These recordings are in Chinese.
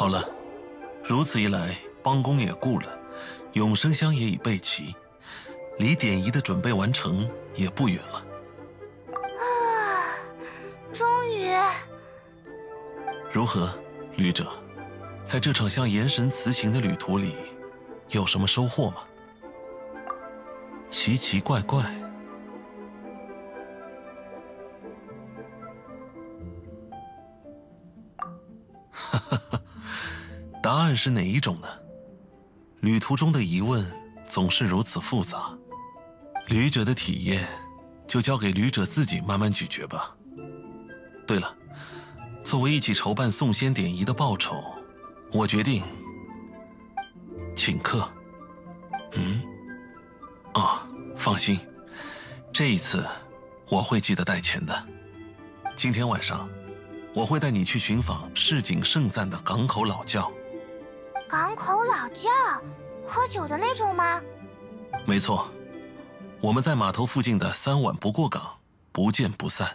好了，如此一来，帮工也雇了，永生香也已备齐，离典仪的准备完成也不远了。 啊，终于！ 如何，旅者？在这场向炎神辞行的旅途里，有什么收获吗？奇奇怪怪。哈哈哈，答案是哪一种呢？旅途中的疑问总是如此复杂，旅者的体验就交给旅者自己慢慢咀嚼吧。对了，作为一起筹办送仙典仪的报酬，我决定请客。放心，这一次我会记得带钱的。今天晚上我会带你去寻访市井盛赞的港口老窖。 港口老窖，喝酒的那种吗？ 没错，我们在码头附近的3晚不过港，不见不散。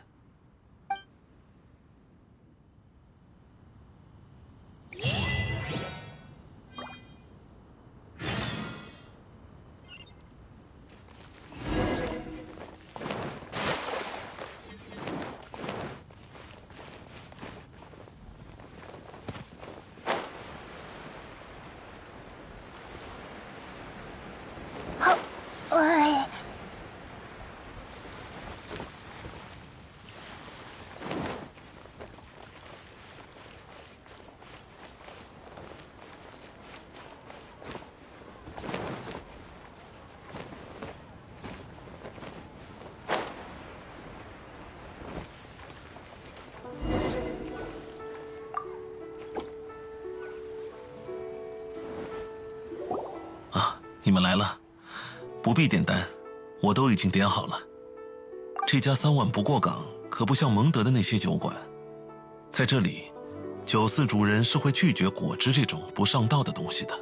你们来了，不必点单，我都已经点好了。这家3晚不过港可不像蒙德的那些酒馆，在这里，酒肆主人是会拒绝果汁这种不上道的东西的。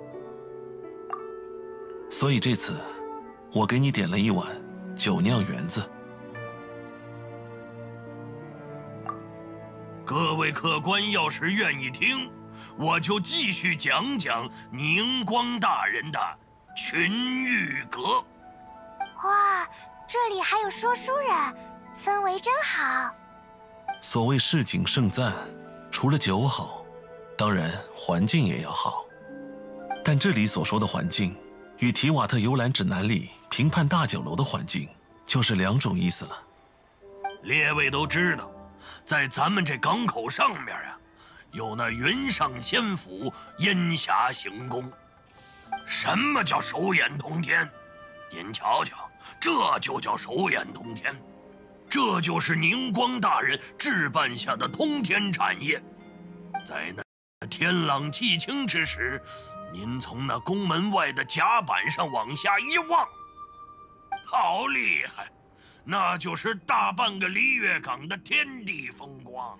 所以这次，我给你点了一碗酒酿圆子。 各位客官要是愿意听，我就继续讲讲宁光大人的群玉阁。 哇，这里还有说书人，氛围真好。 所谓市井盛赞，除了酒好，当然环境也要好。但这里所说的环境，与提瓦特游览指南里评判大酒楼的环境就是2种意思了。 列位都知道，在咱们这港口上面啊，有那云上仙府，烟霞行宫。什么叫手眼通天？您瞧瞧，这就叫手眼通天。这就是宁光大人置办下的通天产业。在那天朗气清之时，您从那宫门外的甲板上往下一望，好厉害！那就是大半个璃月港的天地风光。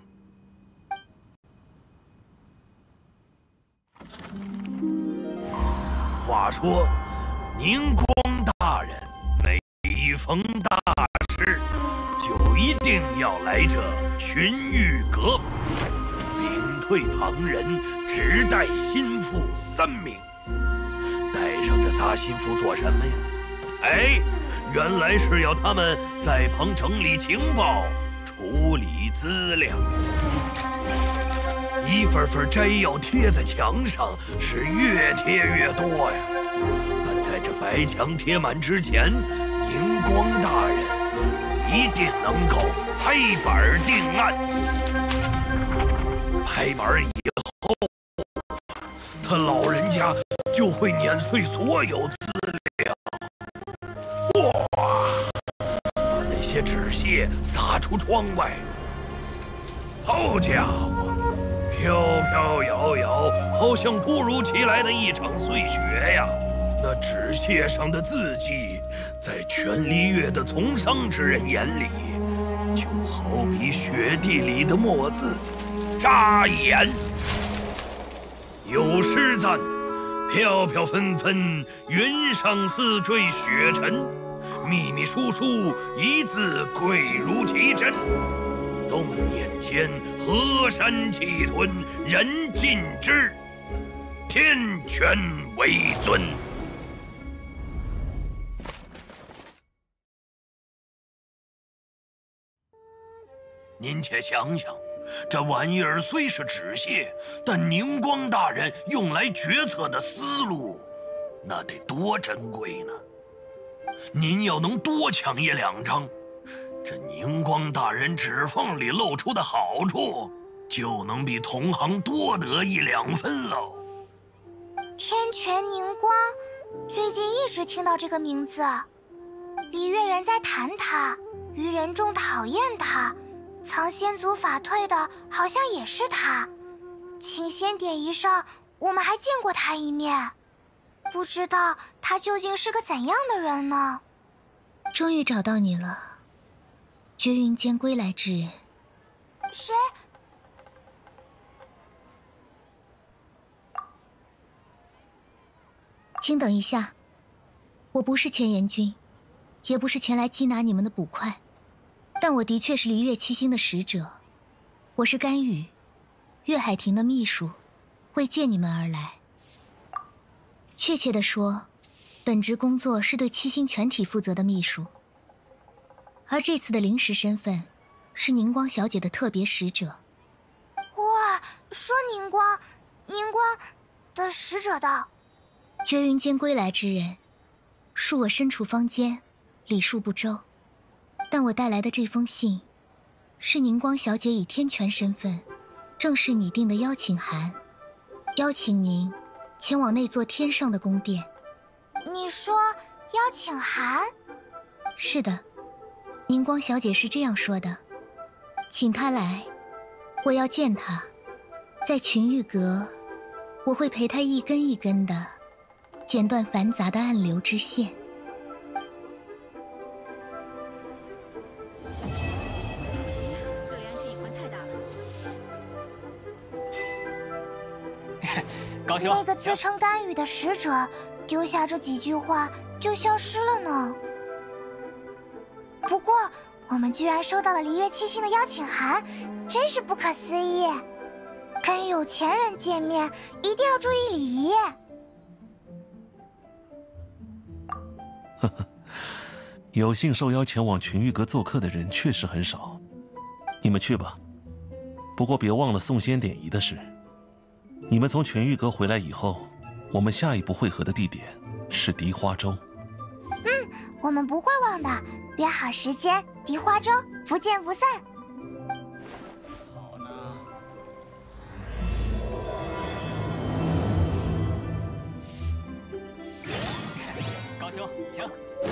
话说，宁光大人每逢大事，就一定要来这群玉阁，领退旁人，只带心腹3名。带上这仨心腹做什么呀？哎，原来是要他们在旁整理情报，处理资料。一份份摘要贴在墙上，是越贴越多呀。但在这白墙贴满之前，宁光大人一定能够拍板定案。拍板以后，他老人家就会碾碎所有资料。哇！把那些纸屑撒出窗外。好家伙！飘飘摇摇，好像突如其来的一场碎雪呀！那纸屑上的字迹，在全璃月的从商之人眼里，就好比雪地里的墨字，扎眼。有诗赞：飘飘纷纷，云上似坠雪尘；密密疏疏，一字贵如奇珍。动念间， 河山气吞，人尽之，天权为尊。您且想想，这玩意儿虽是纸屑，但宁光大人用来决策的思路，那得多珍贵呢！您要能多抢1、2张，这宁光大人指缝里露出的好处，就能比同行多得1、2分喽。 天权宁光，最近一直听到这个名字，礼乐人在谈他，愚人众讨厌他，藏仙族法退的好像也是他，请仙典仪上我们还见过他一面，不知道他究竟是个怎样的人呢？ 终于找到你了，绝云间归来之人。 谁？ 请等一下，我不是千岩君，也不是前来缉拿你们的捕快，但我的确是离月七星的使者。我是甘雨，月海亭的秘书，为见你们而来。确切地说，本职工作是对七星全体负责的秘书，而这次的临时身份是宁光小姐的特别使者。 哇，说宁光的使者的。 绝云间归来之人，恕我身处坊间，礼数不周，但我带来的这封信，是宁光小姐以天权身份正式拟定的邀请函，邀请您前往那座天上的宫殿。 你说邀请函？ 是的，宁光小姐是这样说的，请她来，我要见她，在群玉阁，我会陪她一根一根的剪断繁杂的暗流之线。 这阳这一环太大了。 高兄， 那个自称甘雨的使者丢下这几句话就消失了呢。不过我们居然收到了离月七星的邀请函，真是不可思议。跟有钱人见面一定要注意礼仪。 呵呵，有幸受邀前往群玉阁做客的人确实很少，你们去吧。不过别忘了送仙典仪的事。你们从群玉阁回来以后，我们下一步会合的地点是荻花洲。 我们不会忘的，约好时间，荻花洲，不见不散。 好呢。高兄，请。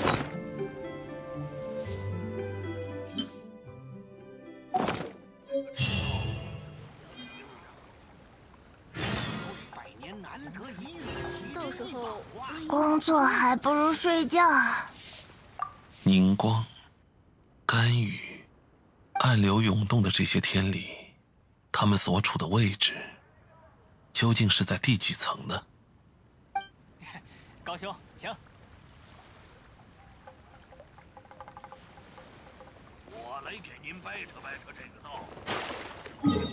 到时候工作还不如睡觉。 宁光、甘雨、暗流涌动的这些天里，他们所处的位置，究竟是在第几层呢？ 高兄，请。 我来给您掰扯掰扯这个道。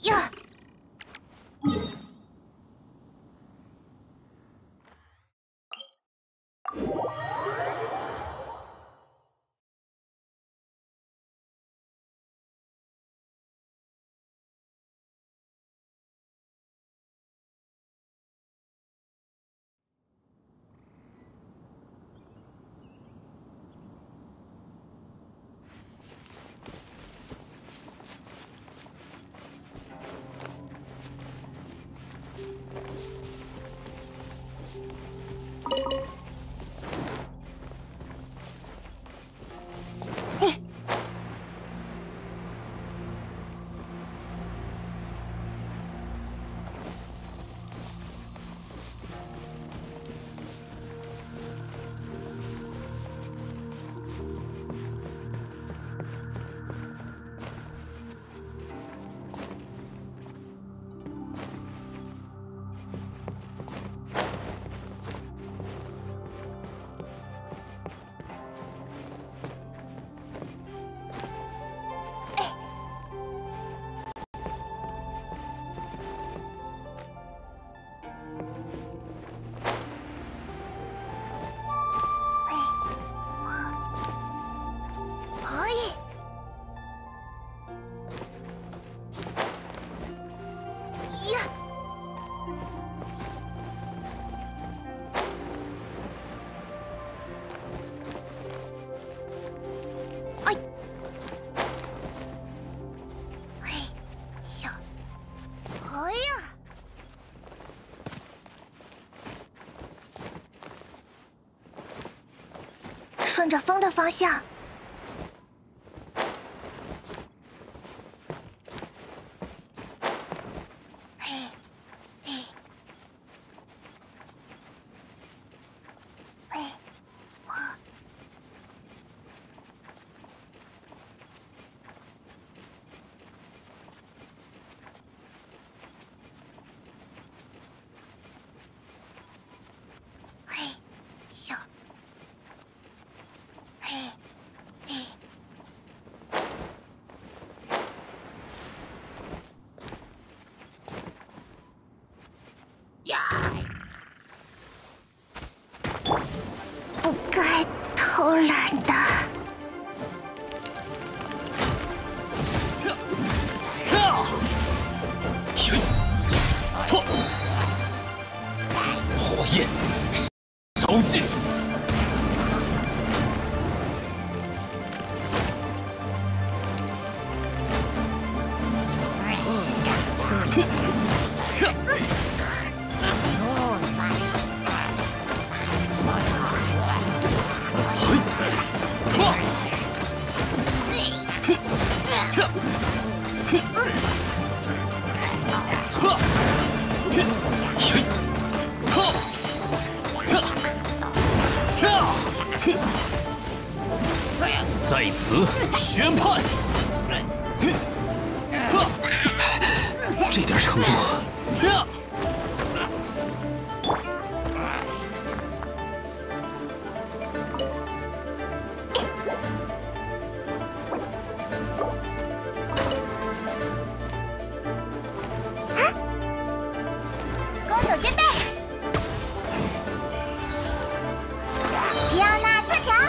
呀！顺着风的方向。嘿，嘿，喂，我。嘿，咻。嘿，嘿，呀！不该偷懒的。 火焰烧尽。在此宣判，这点程度。 攻守兼备。迪奥娜特调。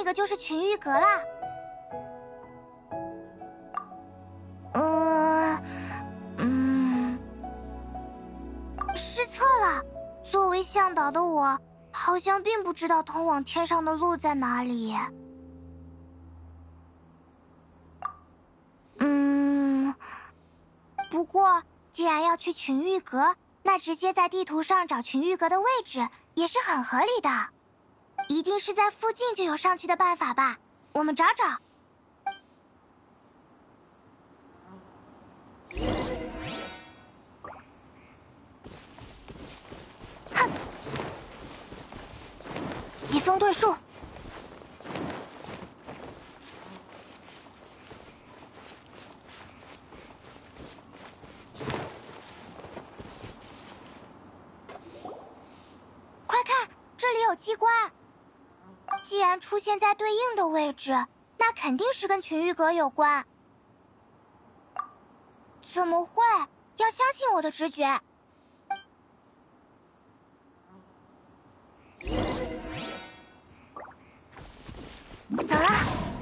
那个就是群玉阁啦。失策了。作为向导的我，好像并不知道通往天上的路在哪里。不过既然要去群玉阁，那直接在地图上找群玉阁的位置也是很合理的。一定是在附近就有上去的办法吧？我们找找。哼！疾风遁术。快看，这里有机关。既然出现在对应的位置，那肯定是跟群玉阁有关。怎么会？要相信我的直觉。走了。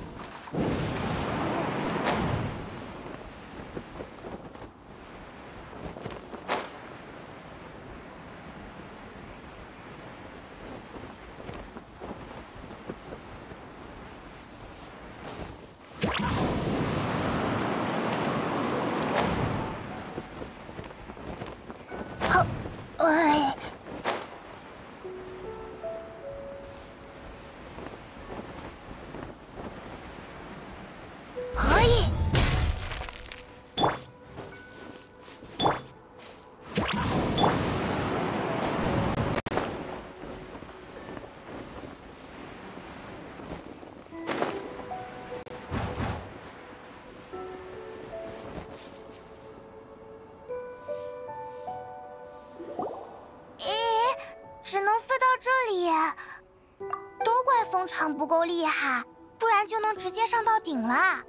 只能飞到这里，都怪风场不够厉害，不然就能直接上到顶了。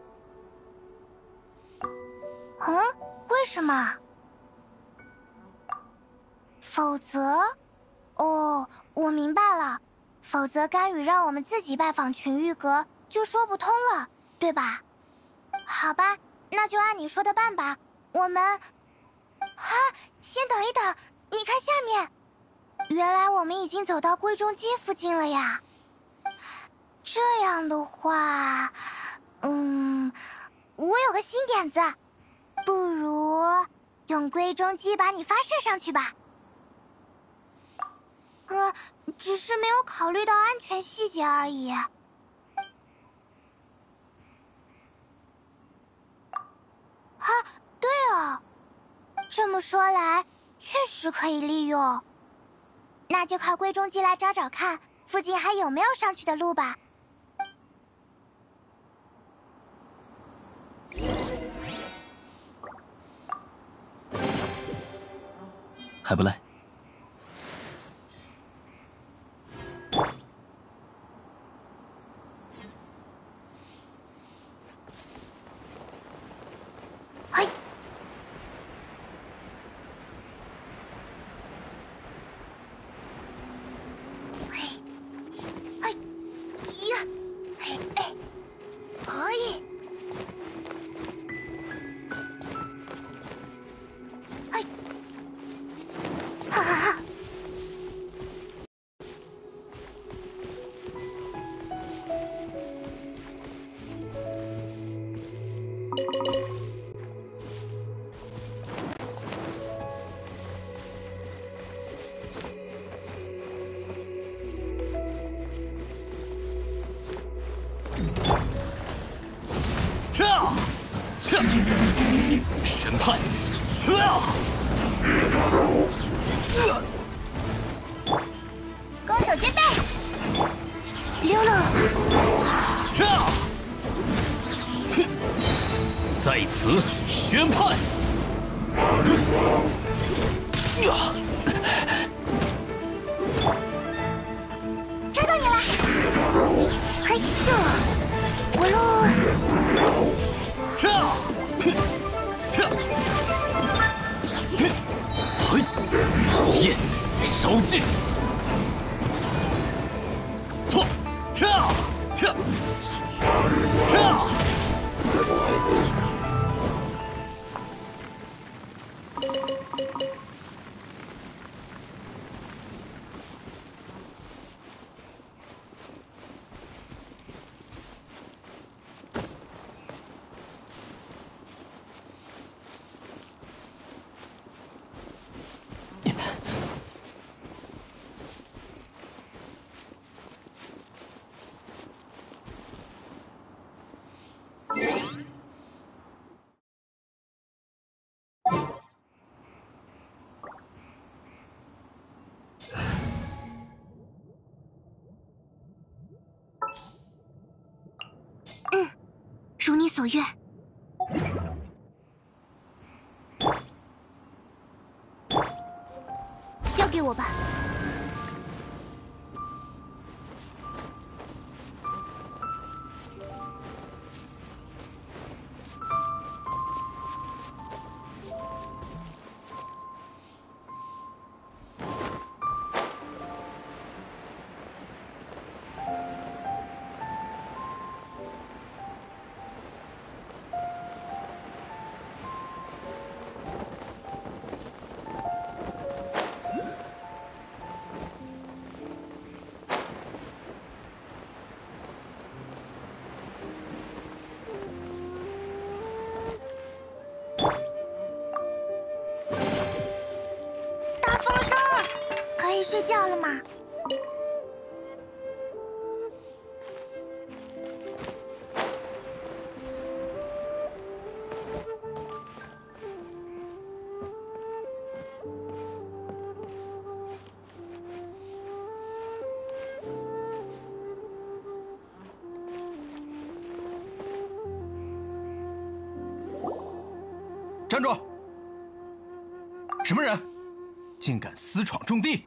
为什么？否则，我明白了，否则甘雨让我们自己拜访群玉阁就说不通了，对吧？好吧，那就按你说的办吧。我们，先等一等，你看下面。原来我们已经走到归中街附近了呀。这样的话，我有个新点子，不如用归中机把你发射上去吧。只是没有考虑到安全细节而已。对哦，这么说来，确实可以利用。那就靠归中机来找找看，附近还有没有上去的路吧。 还不赖。审判， 攻守兼备，溜溜， 在此宣判。 抓到你了！嘿咻，滚喽！ 火焰烧尽！ 如你所愿。交给我吧。大风声，可以睡觉了吗？ 站住！什么人，竟敢私闯重地？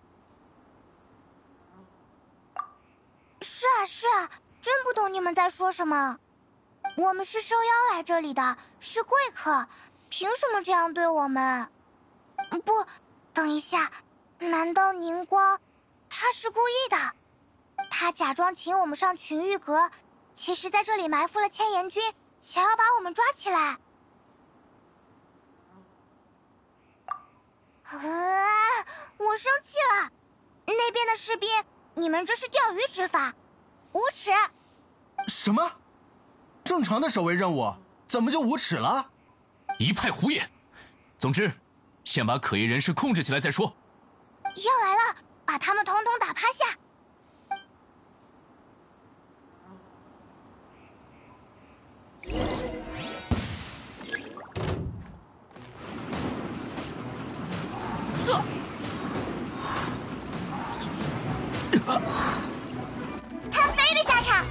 是啊，真不懂你们在说什么。我们是受邀来这里的，是贵客，凭什么这样对我们？不，等一下，难道宁光他是故意的？他假装请我们上群玉阁，其实在这里埋伏了千岩君，想要把我们抓起来。我生气了！那边的士兵，你们这是钓鱼执法，无耻！ 什么？正常的守卫任务，怎么就无耻了？ 一派胡言！总之，先把可疑人士控制起来再说。 要来了，把他们统统打趴下！贪飞的下场。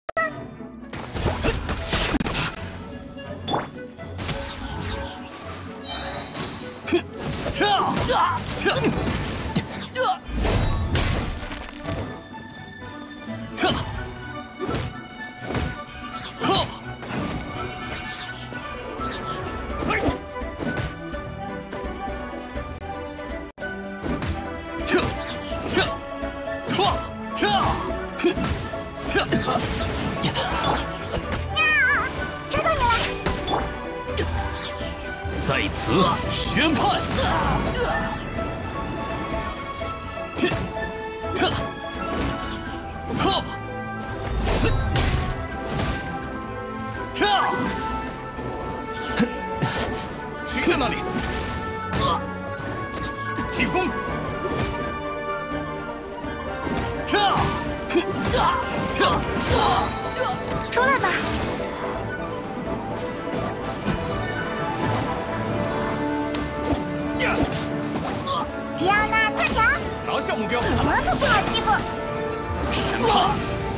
抓到你了！ 在此宣判。谁在那里？进攻！ 出来吧！迪奥娜特条， 拿下目标！ 我们可不好欺负。 审判！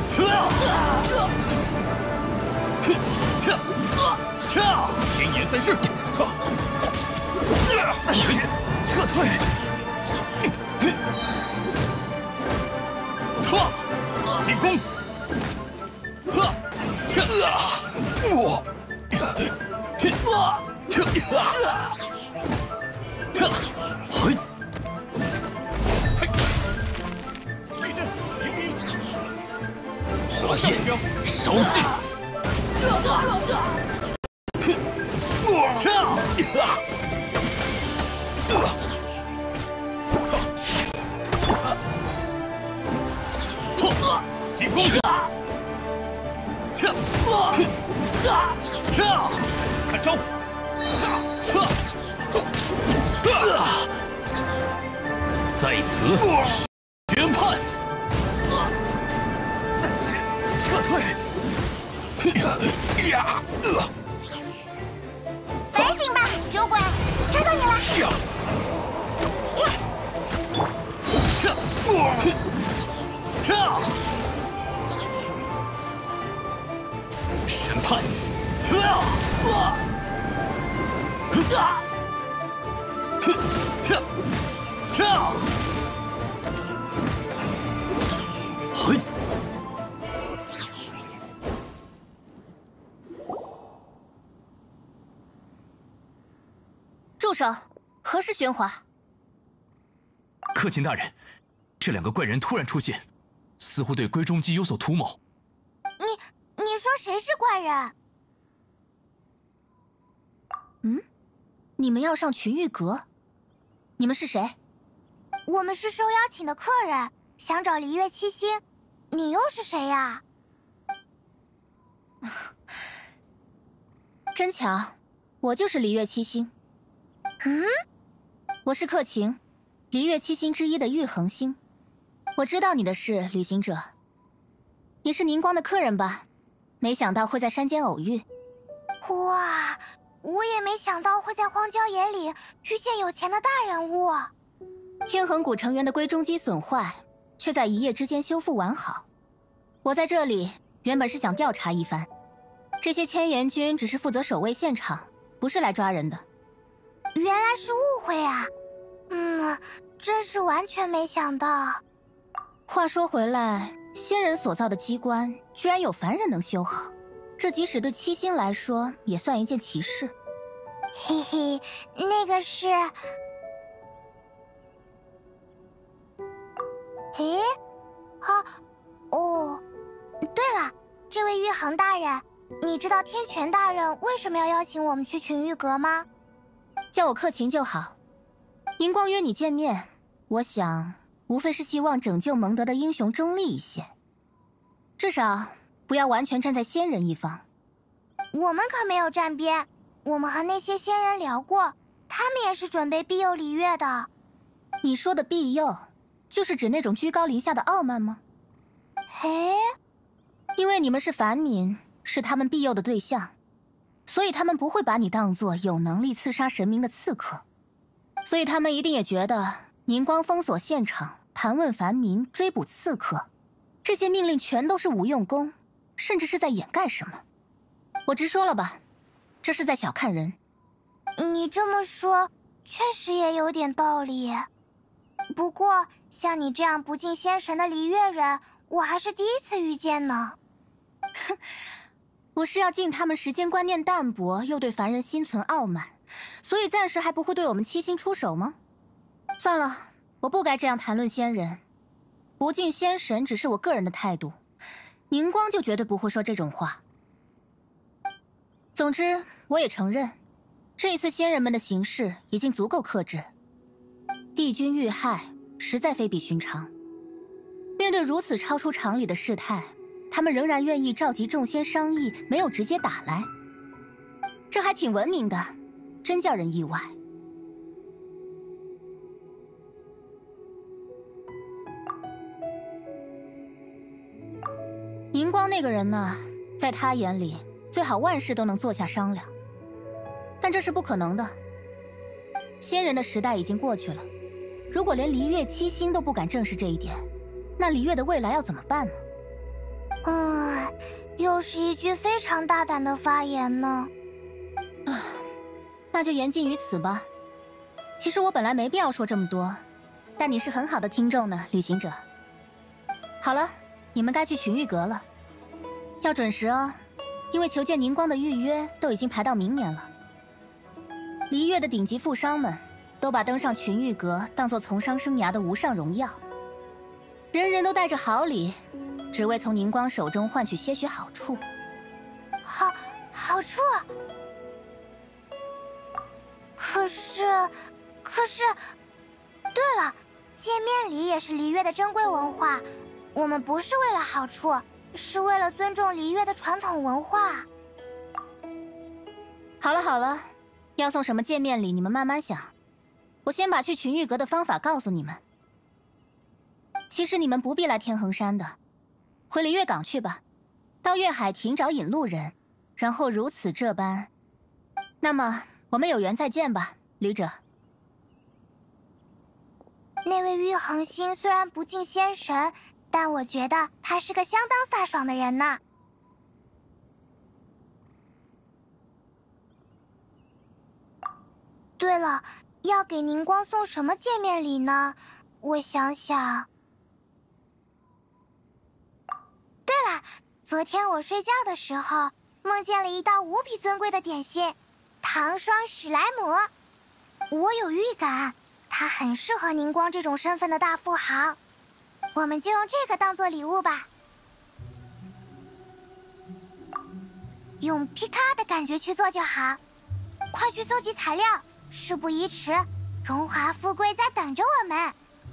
天眼三式！ 撤退！ 进攻！立正，迎敌！火焰烧尽！进攻！看招！在此宣判！ 撤退！ 反省吧，酒鬼！抓到审判。嘿！ 住手！何事喧哗？ 克勤大人，这两个怪人突然出现，似乎对龟中姬有所图谋。 你说谁是怪人？ 你们要上群玉阁？你们是谁？ 我们是受邀请的客人，想找璃月七星。你又是谁呀？ 真巧，我就是璃月七星。我是克勤，璃月七星之一的玉衡星。我知道你的事，旅行者。你是宁光的客人吧？没想到会在山间偶遇。 哇，我也没想到会在荒郊野里遇见有钱的大人物。 天衡谷成员的龟中姬损坏，却在一夜之间修复完好。我在这里原本是想调查一番，这些千岩军只是负责守卫现场，不是来抓人的。 原来是误会啊！真是完全没想到。 话说回来，仙人所造的机关居然有凡人能修好，这即使对七星来说也算一件奇事。 嘿嘿，那个是……诶，对了，这位玉衡大人，你知道天权大人为什么要邀请我们去群玉阁吗？ 叫我克勤就好。宁光约你见面，我想无非是希望拯救蒙德的英雄中立一些，至少不要完全站在仙人一方。 我们可没有站边，我们和那些仙人聊过，他们也是准备庇佑璃月的。 你说的庇佑，就是指那种居高临下的傲慢吗？因为你们是凡民，是他们庇佑的对象，所以他们不会把你当作有能力刺杀神明的刺客，所以他们一定也觉得宁光封锁现场、盘问凡民、追捕刺客，这些命令全都是无用功，甚至是在掩盖什么。我直说了吧，这是在小看人。 你这么说，确实也有点道理。不过，像你这样不敬仙神的璃月人，我还是第一次遇见呢。 我是要敬他们时间观念淡薄，又对凡人心存傲慢，所以暂时还不会对我们七星出手吗？算了，我不该这样谈论仙人。不敬仙神只是我个人的态度，宁光就绝对不会说这种话。总之，我也承认，这一次仙人们的行事已经足够克制。帝君遇害，实在非比寻常。面对如此超出常理的事态，他们仍然愿意召集众仙商议，没有直接打来，这还挺文明的，真叫人意外。宁光那个人呢，在他眼里最好万事都能坐下商量，但这是不可能的。仙人的时代已经过去了，如果连璃月七星都不敢正视这一点，那璃月的未来要怎么办呢？ 又是一句非常大胆的发言呢。 那就言尽于此吧。其实我本来没必要说这么多，但你是很好的听众呢，旅行者。好了，你们该去群玉阁了，要准时哦，因为求见宁光的预约都已经排到明年了。璃月的顶级富商们都把登上群玉阁当作从商生涯的无上荣耀，人人都带着好礼，只为从宁光手中换取些许好处。 好处？可是，对了，见面礼也是璃月的珍贵文化，我们不是为了好处，是为了尊重璃月的传统文化。 好了，要送什么见面礼你们慢慢想，我先把去群玉阁的方法告诉你们。其实你们不必来天衡山的，回璃月港去吧，到月海亭找引路人，然后如此这般。那么我们有缘再见吧，旅者。 那位玉恒星虽然不敬仙神，但我觉得他是个相当飒爽的人呢。对了，要给宁光送什么见面礼呢？我想想。对了，昨天我睡觉的时候，梦见了一道无比尊贵的点心——糖霜史莱姆。我有预感，它很适合宁光这种身份的大富豪。我们就用这个当做礼物吧。用皮卡的感觉去做就好。快去搜集材料，事不宜迟，荣华富贵在等着我们。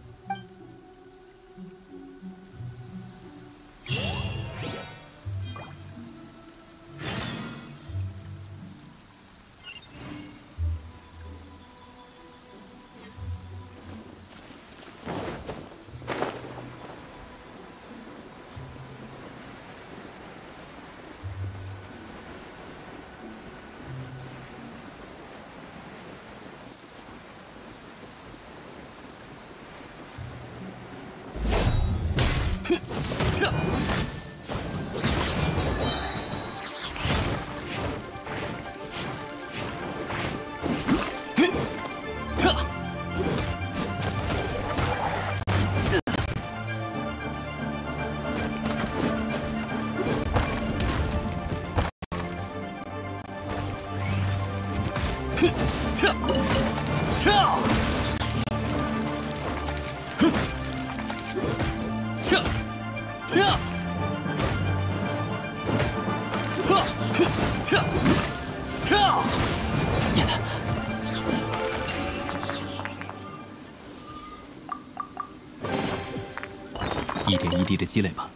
一点一滴的积累吧。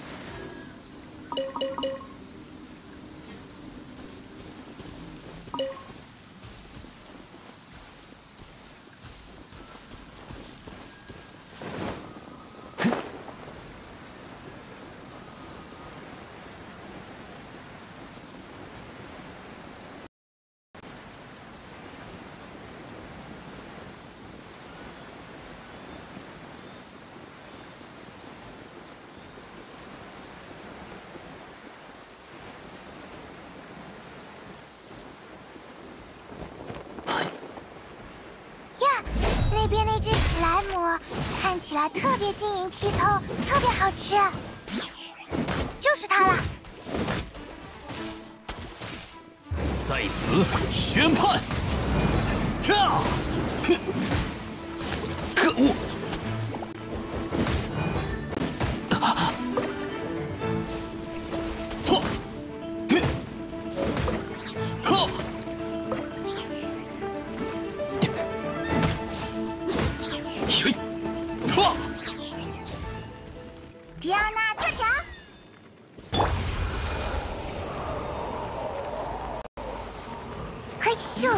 那边那只史莱姆看起来特别晶莹剔透，特别好吃，就是它了。 在此宣判！ 可恶！ 迪奥娜特奖！嘿咻！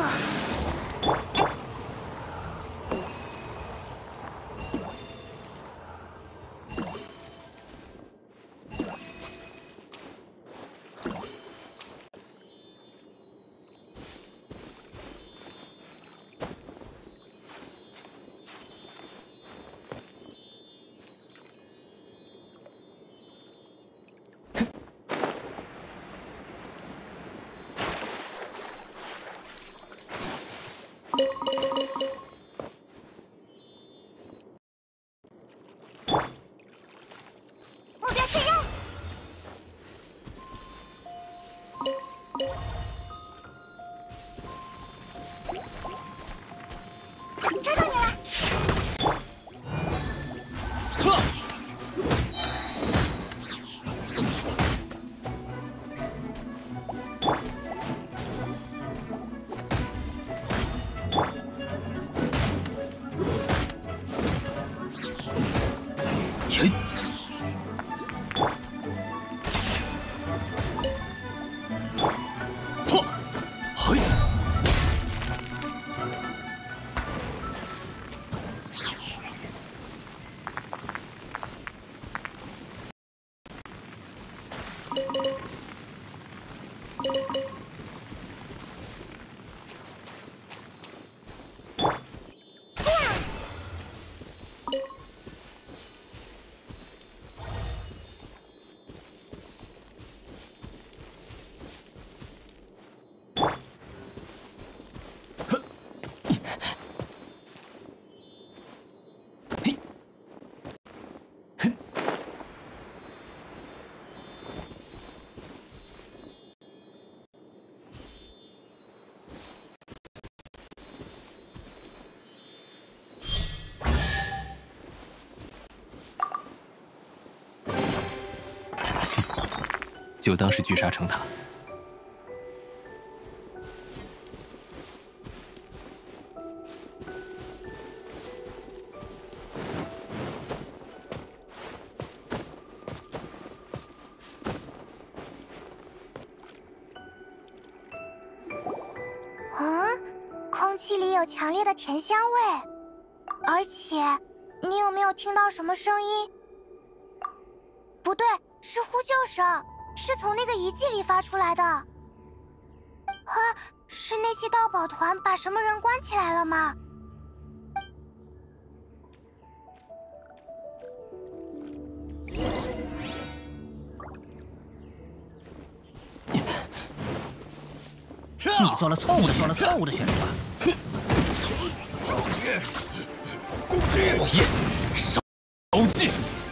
就当是聚沙成塔。 空气里有强烈的甜香味，而且，你有没有听到什么声音？不对，是呼救声，是从那个遗迹里发出来的。啊，是那期盗宝团把什么人关起来了吗？ 你做了错误的选择。 火焰烧尽，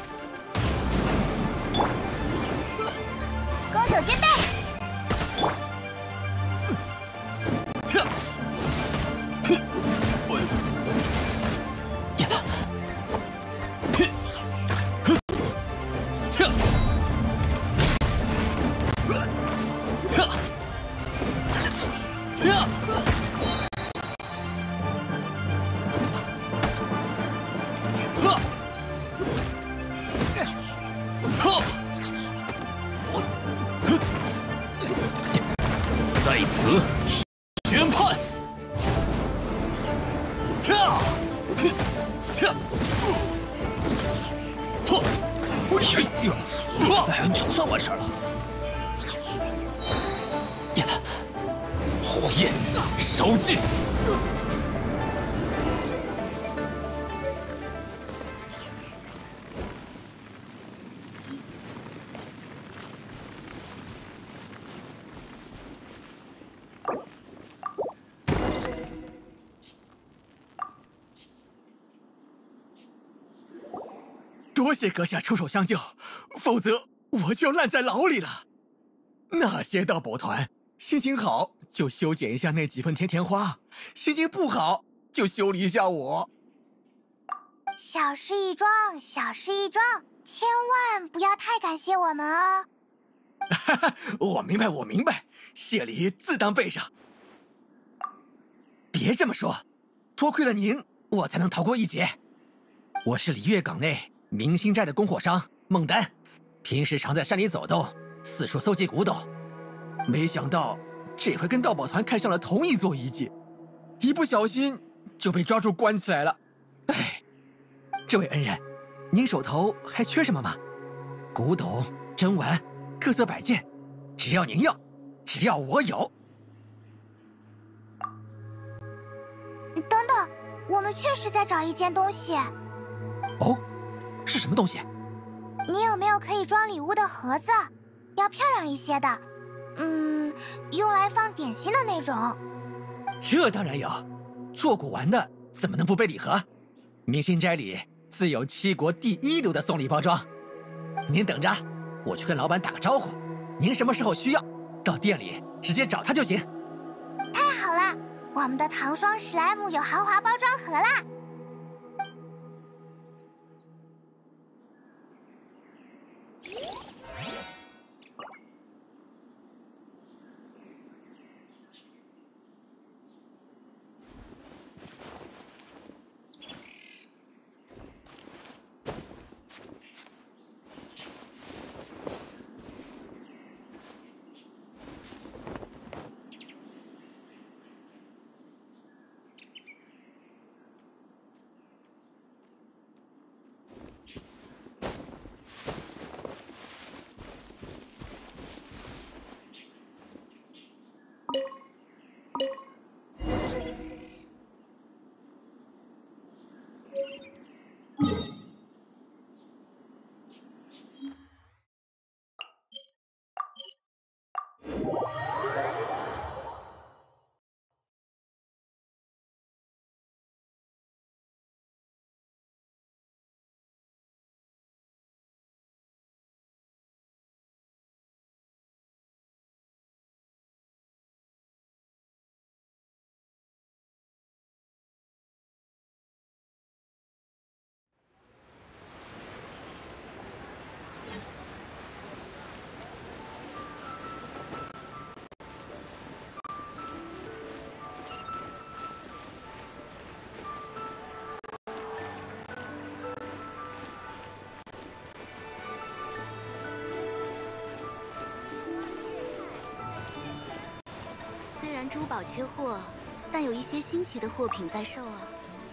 攻守兼备。 在此宣判。 总算完事了。 火焰烧尽。 多谢阁下出手相救，否则我就烂在牢里了。那些盗宝团心情好就修剪一下那几盆甜花，心情不好就修理一下我。 小事一桩，小事一桩，千万不要太感谢我们哦。 我明白，谢礼自当备上。别这么说，多亏了您，我才能逃过一劫。我是璃月港内明星寨的供货商孟丹，平时常在山里走动，四处搜集古董。没想到这回跟盗宝团看上了同一座遗迹，一不小心就被抓住关起来了。哎，这位恩人，您手头还缺什么吗？古董、珍玩、各色摆件，只要您要，只要我有。 等等，我们确实在找一件东西。 哦，是什么东西？ 你有没有可以装礼物的盒子？要漂亮一些的，用来放点心的那种。 这当然有，做古玩的怎么能不备礼盒？明星斋里自有7国第一流的送礼包装。您等着，我去跟老板打个招呼。您什么时候需要，到店里直接找他就行。 太好了，我们的糖霜史莱姆有豪华包装盒啦！ 珠宝缺货，但有一些新奇的货品在售啊。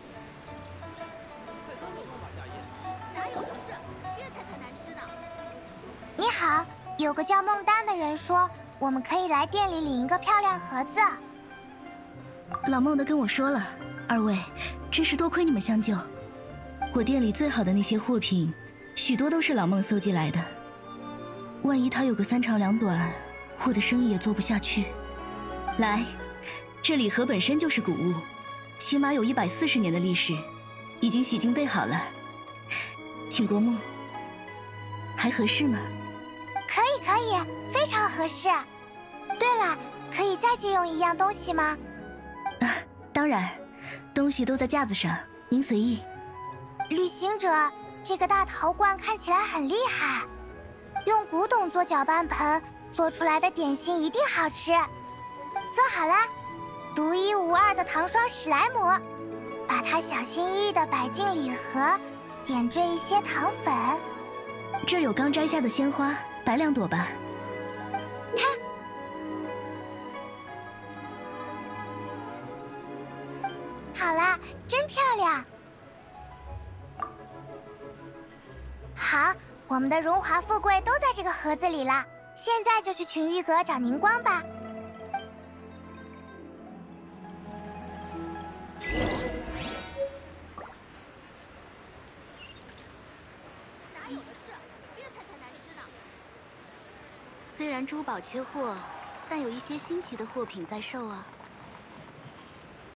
哪有的是，粤菜才难吃呢。你好，有个叫孟丹的人说，我们可以来店里领一个漂亮盒子。 老孟的跟我说了，二位，真是多亏你们相救。我店里最好的那些货品，许多都是老孟搜集来的。万一他有个三长两短，我的生意也做不下去。来，这礼盒本身就是古物，起码有140年的历史，已经洗净备好了，请过目。还合适吗？ 可以，可以，非常合适。对了，可以再借用一样东西吗？ 当然，东西都在架子上，您随意。 旅行者，这个大陶罐看起来很厉害，用古董做搅拌盆做出来的点心一定好吃。做好了，独一无二的糖霜史莱姆，把它小心翼翼地摆进礼盒，点缀一些糖粉。 这儿有刚摘下的鲜花，摆2朵吧。 好啦，真漂亮。好，我们的荣华富贵都在这个盒子里了，现在就去群玉阁找宁光吧。 哪有的是，粤菜才难吃呢。虽然珠宝缺货，但有一些新奇的货品在售啊。